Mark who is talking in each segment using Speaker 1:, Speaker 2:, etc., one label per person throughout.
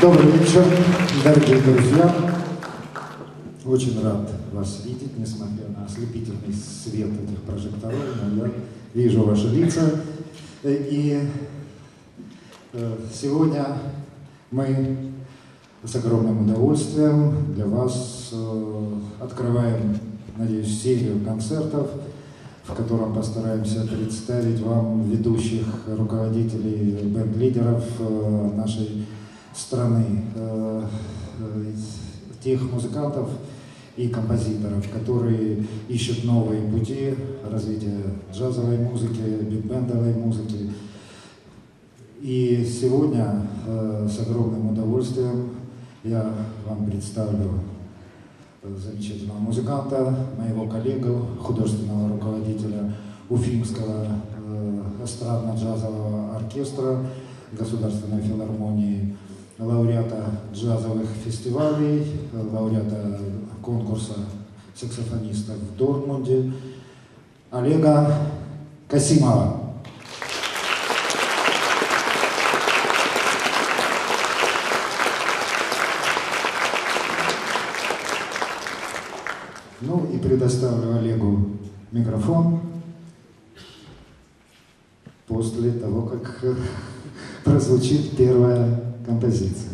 Speaker 1: Добрый вечер, дорогие друзья. Очень рад вас видеть, несмотря на ослепительный свет этих прожекторов, но я вижу ваши лица. И сегодня мы с огромным удовольствием для вас открываем, надеюсь, серию концертов, в котором постараемся представить вам ведущих руководителей, бенд-лидеров нашей страны, тех музыкантов и композиторов, которые ищут новые пути развития джазовой музыки, биг-бендовой музыки. И сегодня с огромным удовольствием я вам представлю замечательного музыканта, моего коллегу, художественного руководителя Уфимского эстрадно-джазового оркестра Государственной филармонии, лауреата джазовых фестивалей, лауреата конкурса саксофонистов в Дортмунде Олега Касимова. Ну и предоставлю Олегу микрофон после того, как прозвучит первая композиция.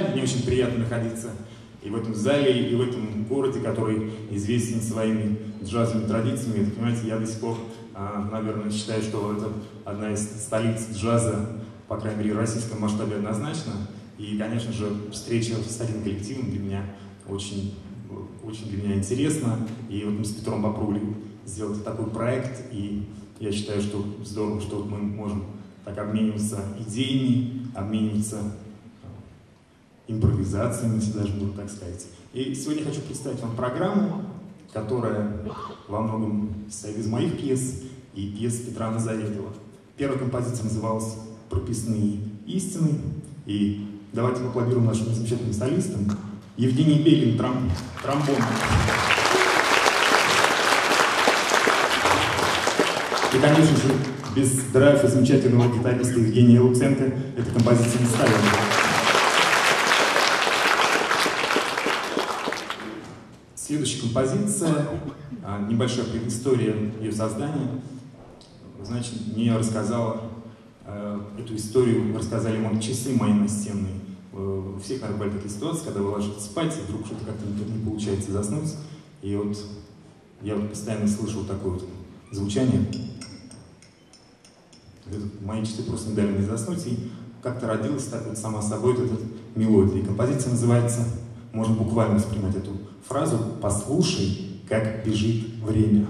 Speaker 2: зале. Мне очень приятно находиться и в этом зале, и в этом городе, который известен своими джазовыми традициями. Это, понимаете, я до сих пор, наверное, считаю, что это одна из столиц джаза, по крайней мере, в российском масштабе однозначно. И, конечно же, встреча с таким коллективом для меня очень для меня интересна. И вот мы с Петром попробовали сделать такой проект, и я считаю, что здорово, что мы можем так обмениваться идеями, обмениваться импровизациями, если даже можно так сказать. И сегодня я хочу представить вам программу, которая во многом состоит из моих пьес и пьес Петра Назаретова. Первая композиция называлась «Прописные истины». И давайте поаплодируем нашим замечательным солистам. Евгений Белин, тромбон. И, конечно же, без драйва замечательного гитариста Евгения Луценко эта композиция не ставила. Следующая композиция, небольшая предыстория ее создания. Значит, мне рассказала эту историю, рассказали ему часы мои настенные. У всех, наверное, бывают такие ситуации, когда вы ложитесь спать, и вдруг что-то как-то не получается заснуть. И вот я вот постоянно слышу вот такое вот звучание. Мои часы просто не дали мне заснуть, и как-то родилась так вот сама собой вот эта мелодия. И композиция называется, можно буквально воспринимать эту фразу «Послушай, как бежит время».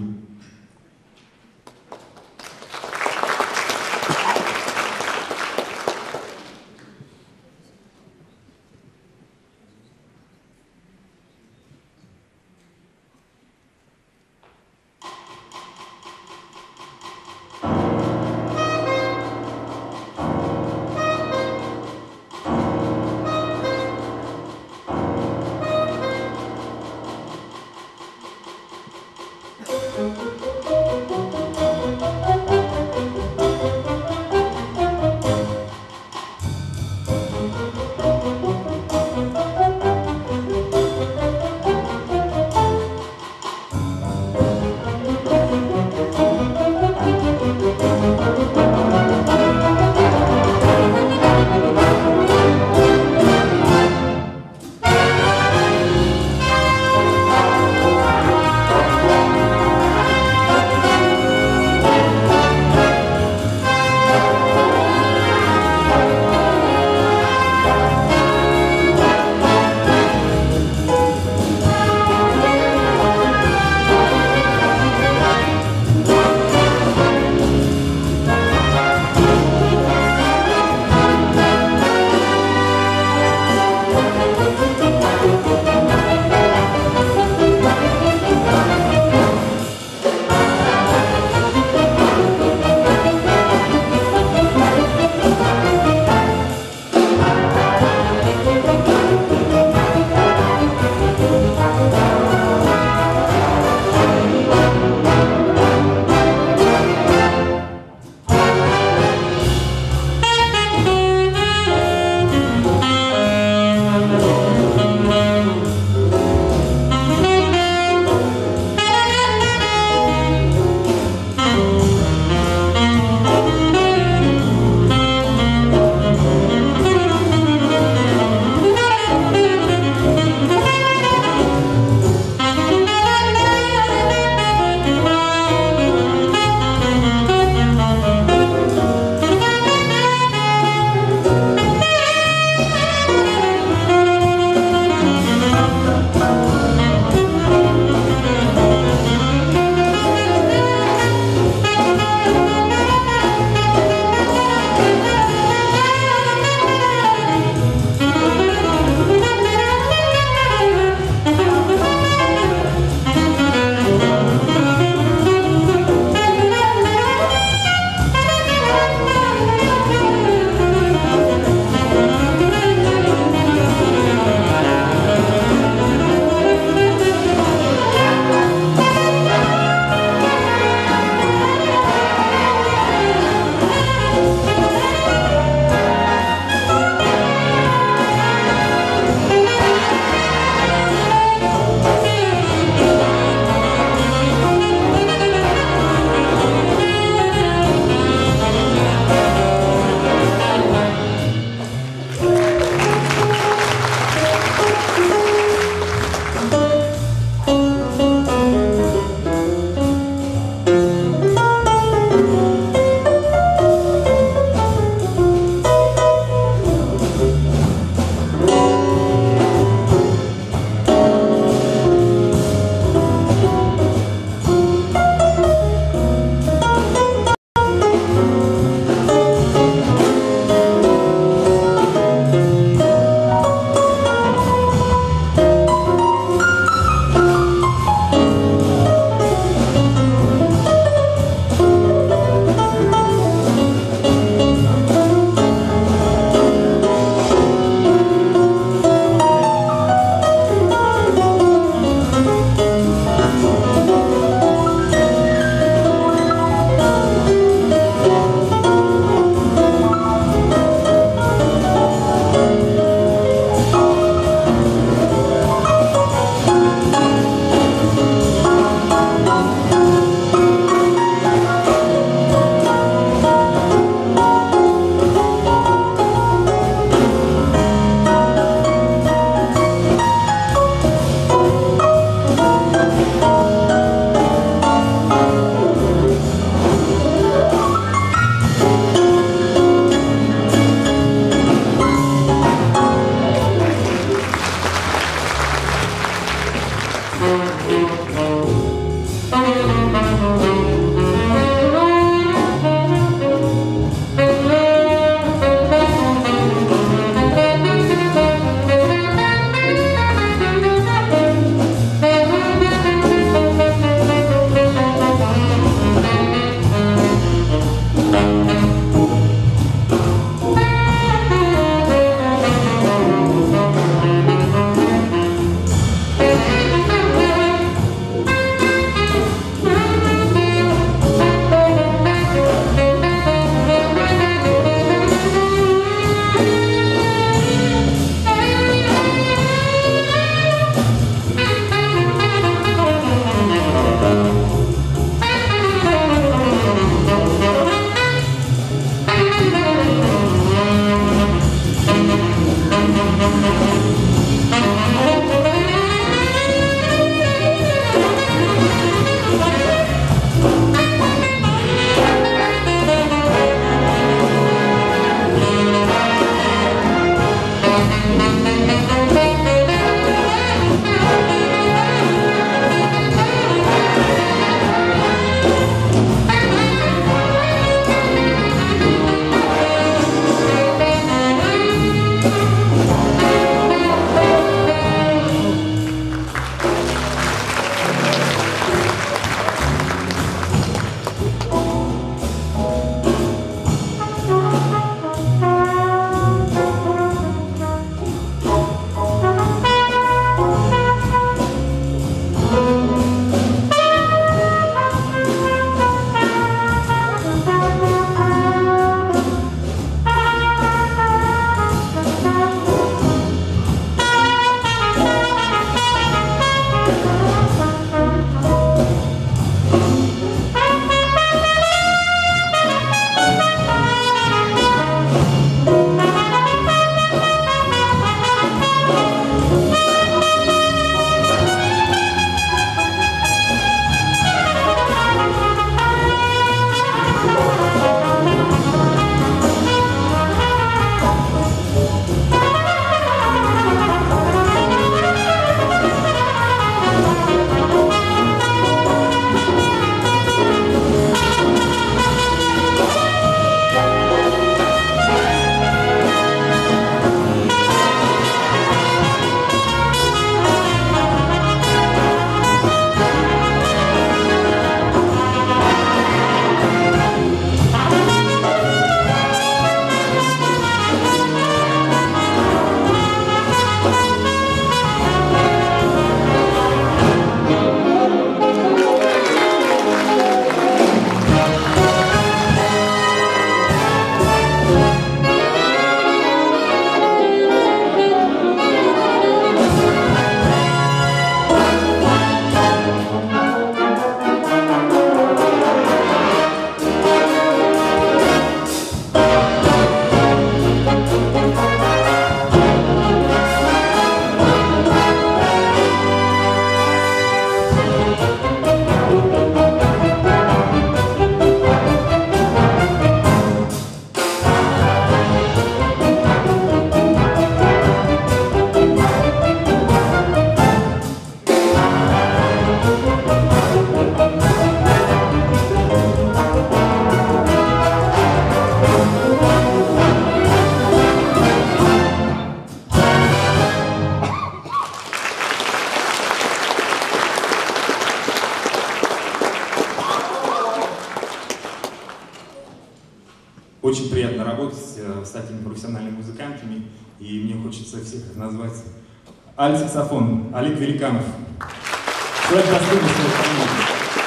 Speaker 2: работать с такими профессиональными музыкантами, и мне хочется всех их назвать. Альт-саксофон, Олег Великанов. Человек достойный своей команды.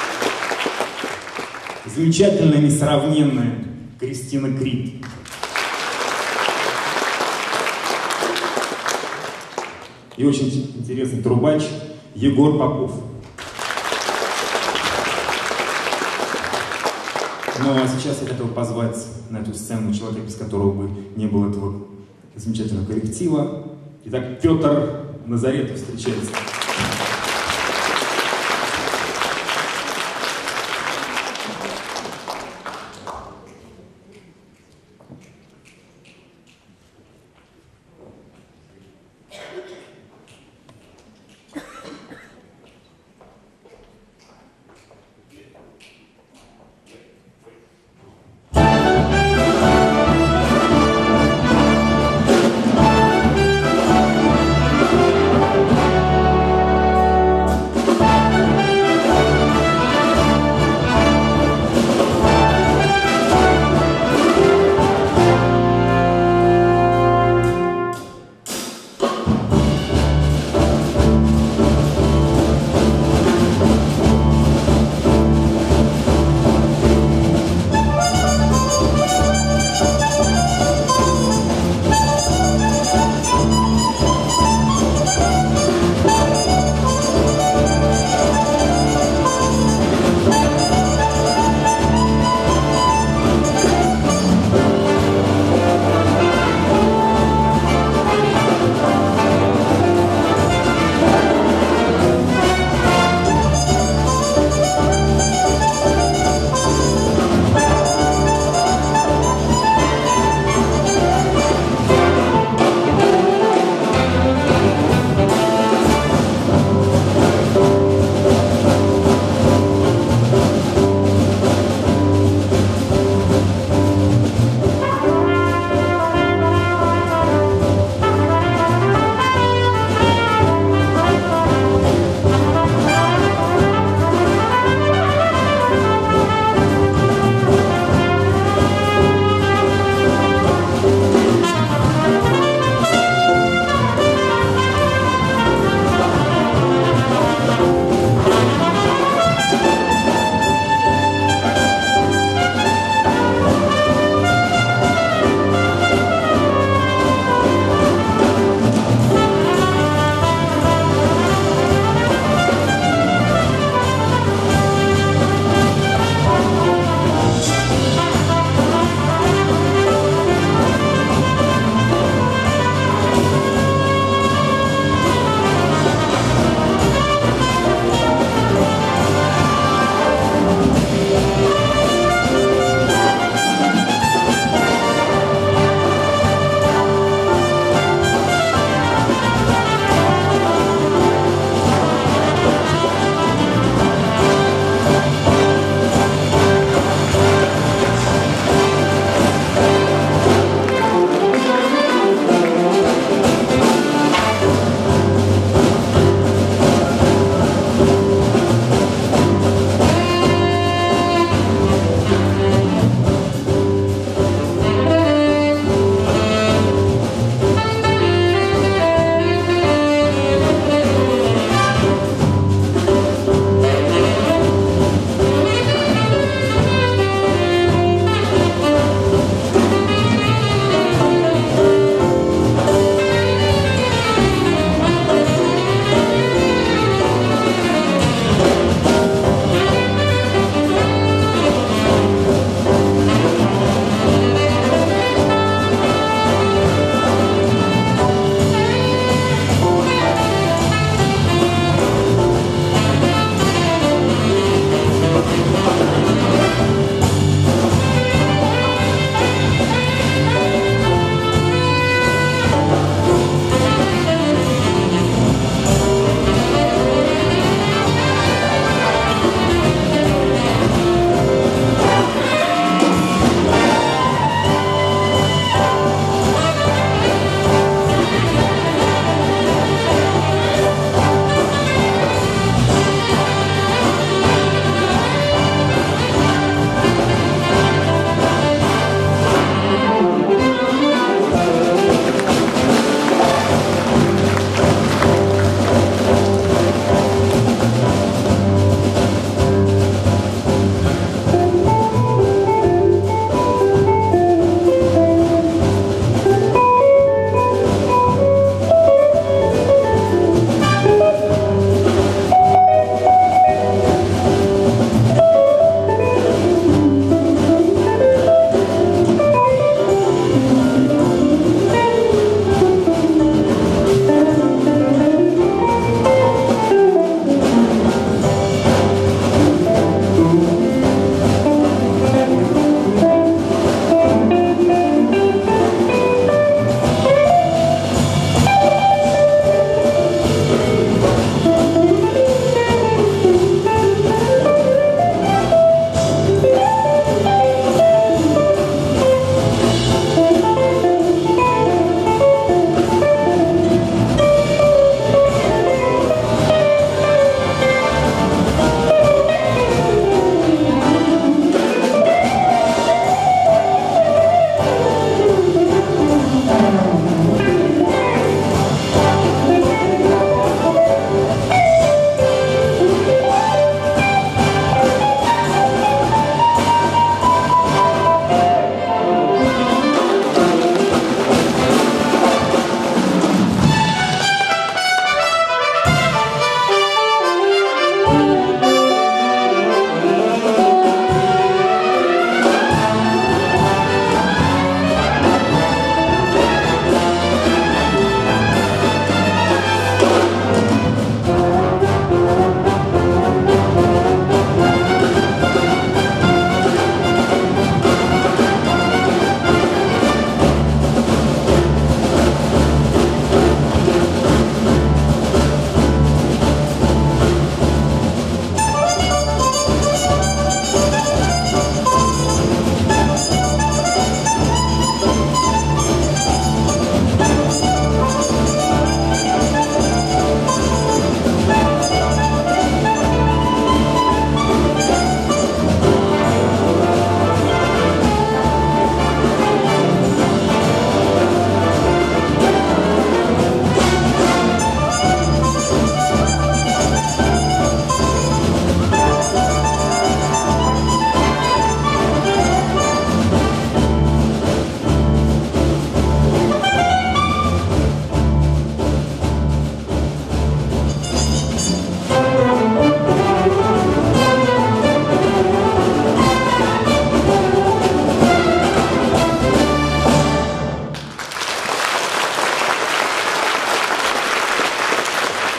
Speaker 2: Замечательная, несравненная Кристина Крид. И очень интересный трубач Егор Попов. Ну а сейчас я хотел позвать на эту сцену человека, без которого бы не было этого замечательного коллектива. Итак, Петр Назаретов встречается.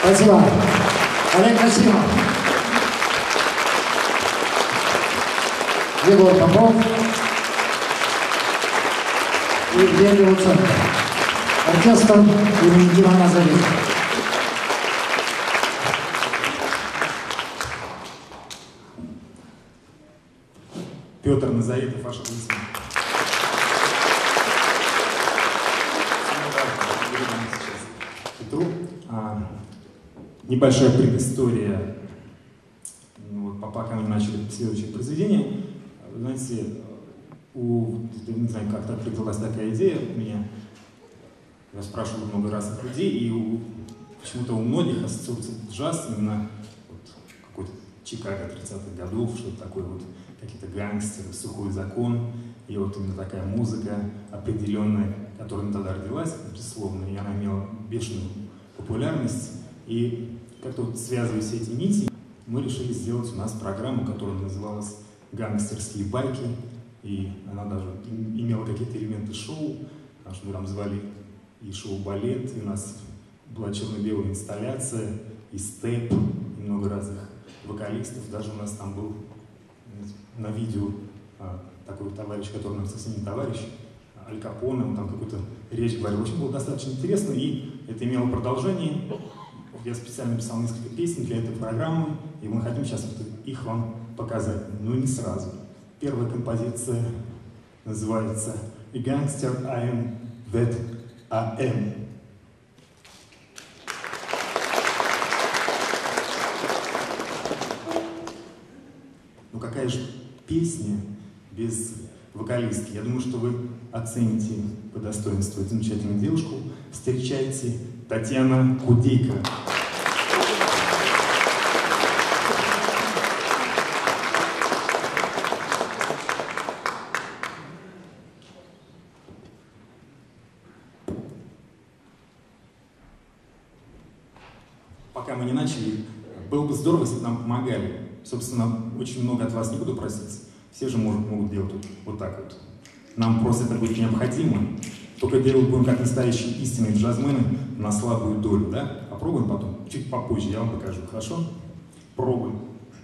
Speaker 1: Спасибо. Олег Касимов. Егор Попов. И Евгений Луценко. Оркестр имени Ивана Зарина.
Speaker 2: Петр Назаретов, ваша песня. Петру. Небольшая предыстория. Пока мы начали следующее произведение, знаете, не знаю, как так родилась такая идея у меня. Я спрашивал много разных людей, и почему-то у многих ассоциируется джаз именно какой-то Чикаго 30-х годов, что-то такое вот, какие-то гангстеры, сухой закон, и вот именно такая музыка определенная, которая тогда родилась, безусловно, и она имела бешеную популярность, и как-то вот связывая все эти нити, мы решили сделать у нас программу, которая называлась «Гангстерские байки», и она даже имела какие-то элементы шоу, потому что мы там звали и шоу-балет, и у нас была черно-белая инсталляция, и степ, и много разных вокалистов. Даже у нас там был на видео такой товарищ, который нам совсем не товарищ, Аль Капоне, он там какую-то речь говорил. В общем, было достаточно интересно, и это имело продолжение. Я специально написал несколько песен для этой программы, и мы хотим сейчас их вам показать, но не сразу. Первая композиция называется «A Gangster I Am That I Am». Ну какая же песня без вокалистки? Я думаю, что вы оцените по достоинству эту замечательную девушку. Встречайте Татьяна Кудейко. Пока мы не начали, было бы здорово, если бы нам помогали. Собственно, очень много от вас не буду просить. Все же могут делать вот так вот. Нам просто это будет необходимо. Только делать будем как настоящие истинные джазмены на слабую долю, да? Попробуем потом, чуть попозже, я вам покажу, хорошо? Пробуем.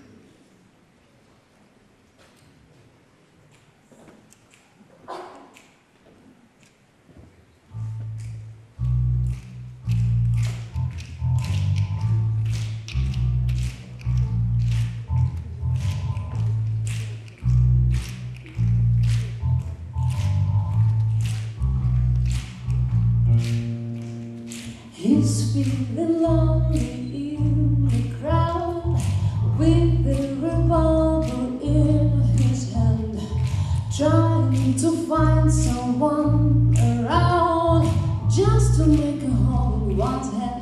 Speaker 3: He's feeling lonely in the crowd, with the revolver in his hand, trying to find someone around, just to make a hole in one's head.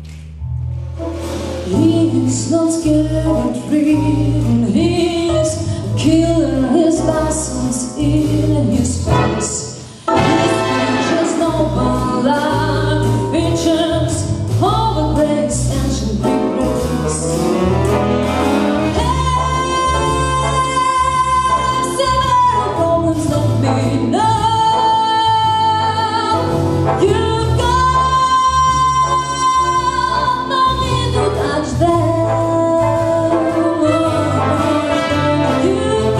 Speaker 3: He is not scared of freedom, he's killing his license in his face. His just no life visions of a great ancient regrets. Several problems let me know. You've got no need to touch them. You've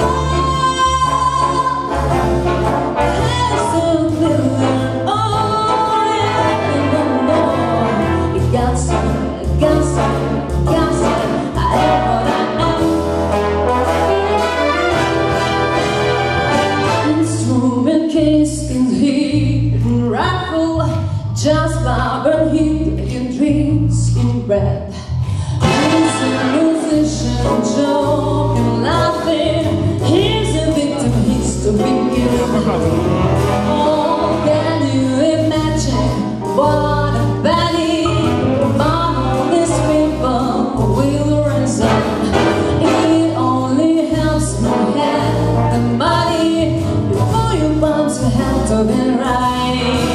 Speaker 3: just vibrant heat in dreams in red. He's a musician, joking, laughing. He's a victim, he's to begin. Oh, can you imagine what a body among all these people will resent? It only helps to have the money before you bounce your head to the right.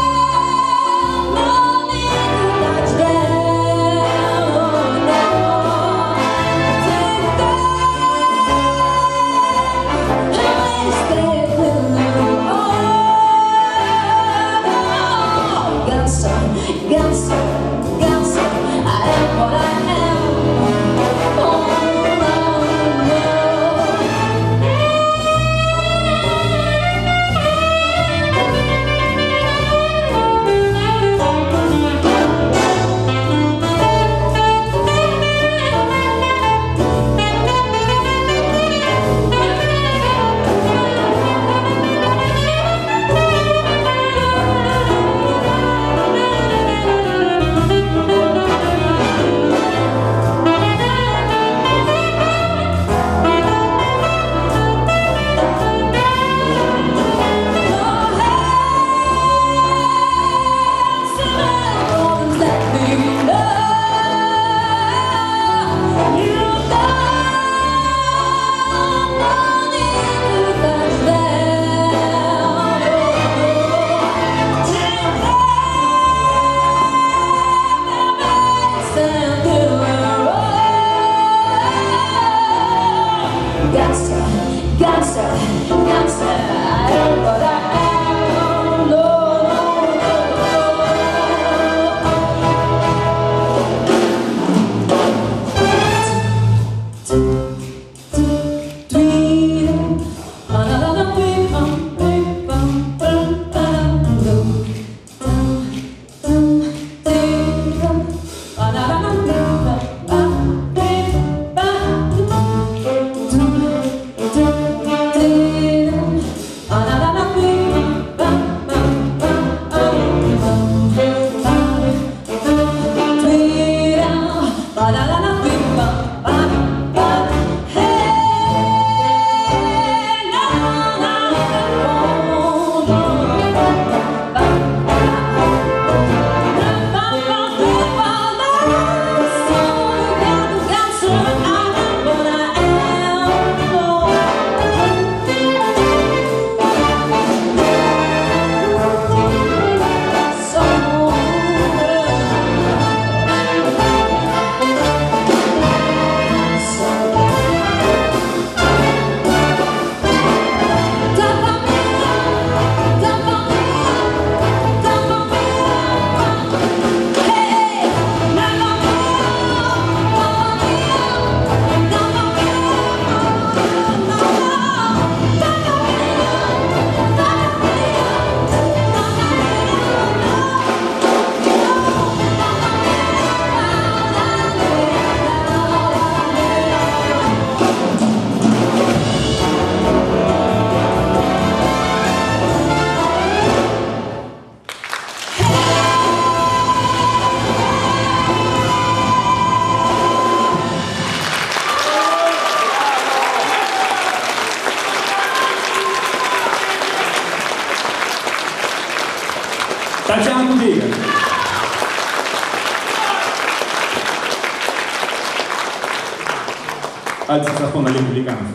Speaker 3: No gangster, gangster, gangster. I am what I am. No,
Speaker 2: Татьяна Кудеева. Альт-саксофон Олег Великанов.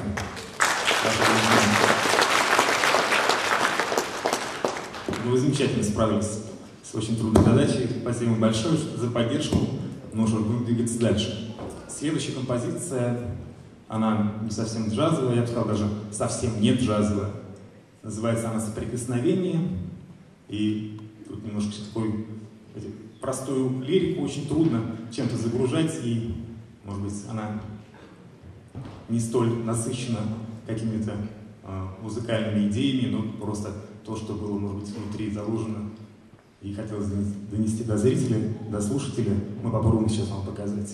Speaker 2: Вы замечательно справились с очень трудной задачей. Спасибо вам большое за поддержку. Ну что, будем двигаться дальше. Следующая композиция, она не совсем джазовая, я бы сказал, даже совсем не джазовая. Называется она «Соприкосновение». И тут немножко такой простую лирику очень трудно чем-то загружать, и, может быть, она не столь насыщена какими-то музыкальными идеями, но просто то, что было, может быть, внутри заложено и хотелось донести до зрителей, до слушателей, мы попробуем сейчас вам показать.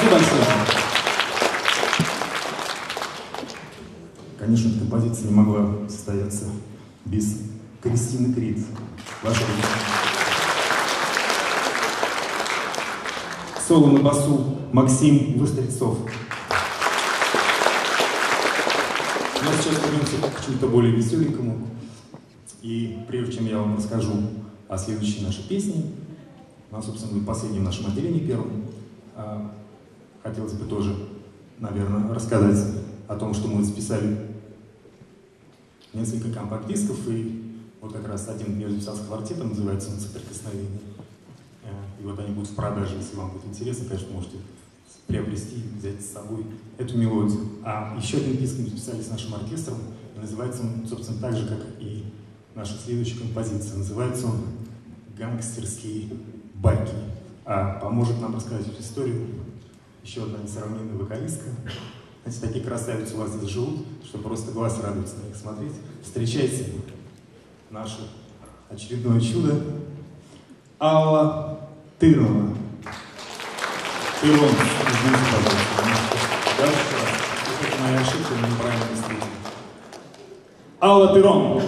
Speaker 4: Спасибо большое.
Speaker 2: Конечно, эта композиция не могла состояться без Кристины Крид. Ваша соло на басу Максим Вострецов. Но сейчас вернемся к чему-то более веселенькому. И прежде чем я вам расскажу о следующей нашей песне, собственно, последнем нашем отделении первом, хотелось бы тоже, наверное, рассказать о том, что мы записали несколько компакт-дисков, и вот как раз один я записал с квартетом, называется он «Соприкосновение». И вот они будут в продаже, если вам будет интересно, конечно, можете приобрести, взять с собой эту мелодию. А еще один диск мы записали с нашим оркестром, и называется он, собственно, так же, как и наша следующая композиция. Называется он «Гангстерские байки». А поможет нам рассказать эту историю еще одна несравненная вокалистка. Знаете, такие красавицы у вас здесь живут, что просто глаз радуется на них смотреть. Встречайте наше очередное чудо Алла Тырова. Тырон, извините, пожалуйста. Даже еще раз. Это моя ошибка, но неправильно встретил. Алла Тырон.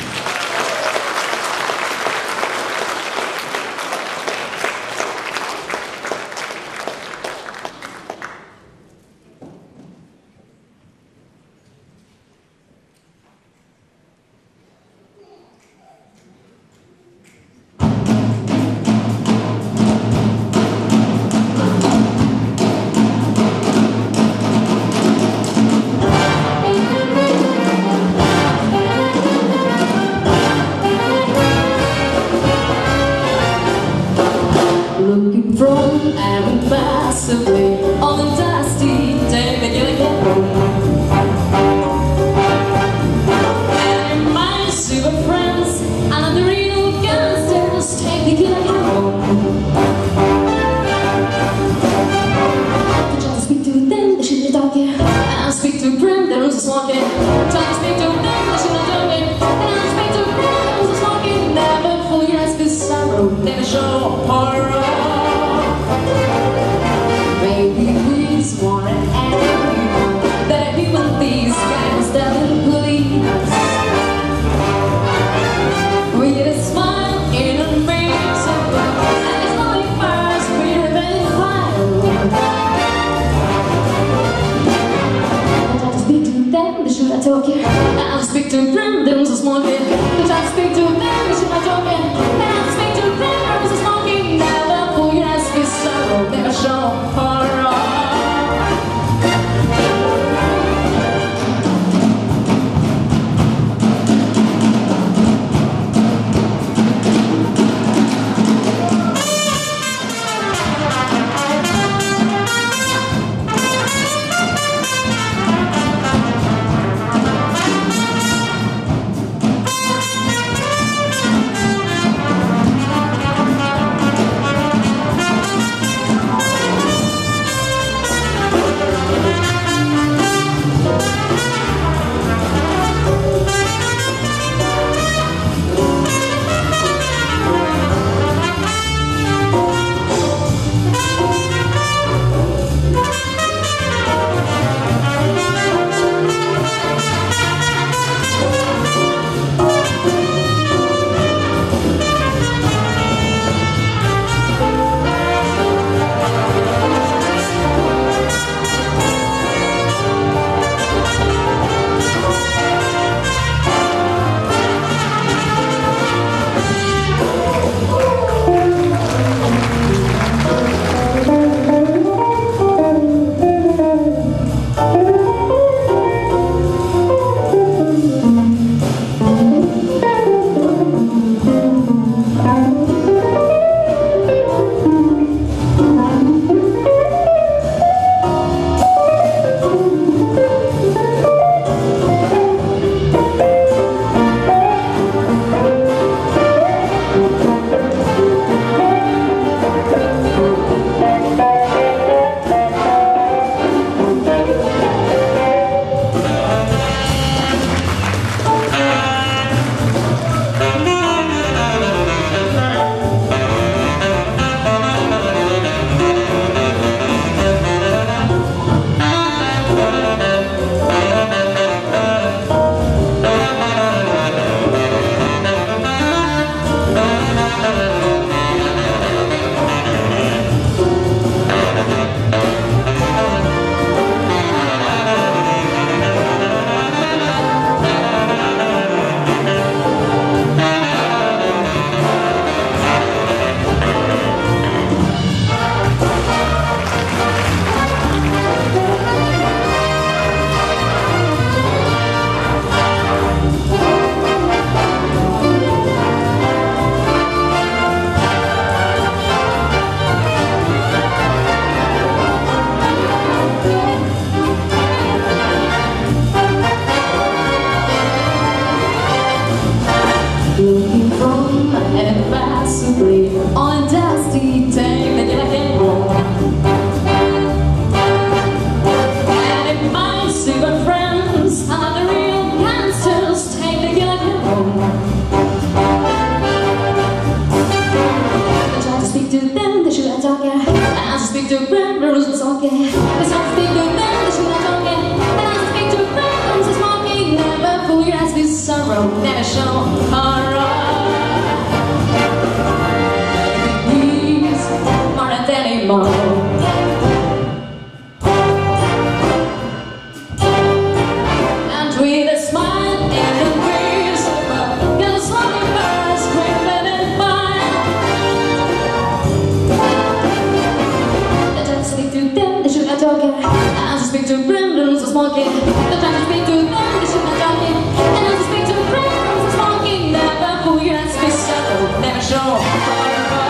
Speaker 3: Looking from and passively on the dusty day that you get home. And in my super friends and the real gangsters take the killer home. Try to speak to them, they should be talking. And speak to Brim, the rules are smoking. Try to speak to them, they should be talking. And speak to Brim, the rules are smoking. Never fully grasp his sorrow, never show horror. Baby, please wanna ask you that even these guys doesn't believe us. We get a smile in a face, and it's only first we're very wild. I try to speak to them, they should I talk here. I'll speak to them, there was a small kid. I try to speak to them, they should I talk here. I'll speak to them, there was a small kid. to grandmas and smoking. They start to speak to them, they should not talking. They start to speak to grandmas and smoking. Never fool your eyes with sorrow, never show horror. He's more than anymore. And with a smile in the breeze, you're smoking birds, screaming and fire. They try to speak to them, they should not talking. And to speak to grandmas and smoking. They try to speak to them, they should not talking. And to speak to grandmas and smoking. Never fool your eyes with sorrow, never show horror.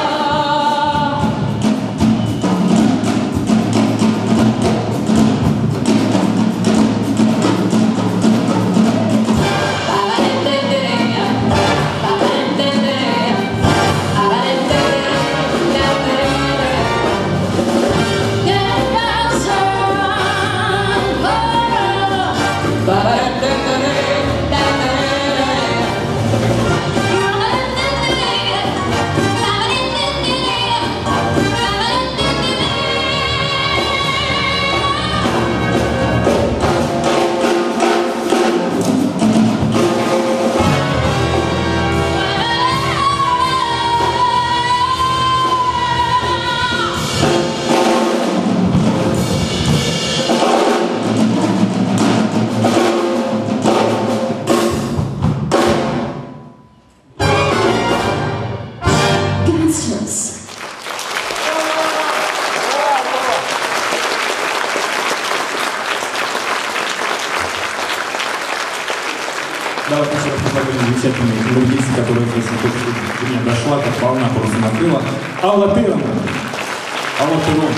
Speaker 2: Давайте еще раз поздравим замечательную журналистку, которая здесь до меня дошла, как волна просто накрыла. Алла Тырова. Алла Тырова.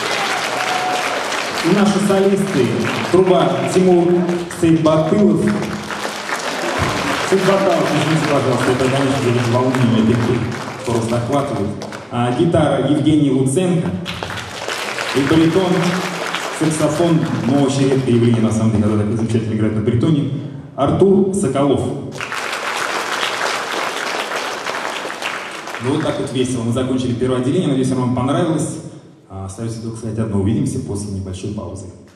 Speaker 2: И наши солисты. Труба Тимур Сейтбатылов. Сейтбаталов, извините, пожалуйста, это, конечно же, волнение беды, просто охватывает. Гитара Евгений Луценко. И баритон, саксофон, но очень редкое явление, на самом деле, когда так замечательно играет на баритоне. Артур Соколов. Ну вот так вот весело. Мы закончили первое отделение. Надеюсь, вам понравилось. Остается только сказать одно. Увидимся после небольшой паузы.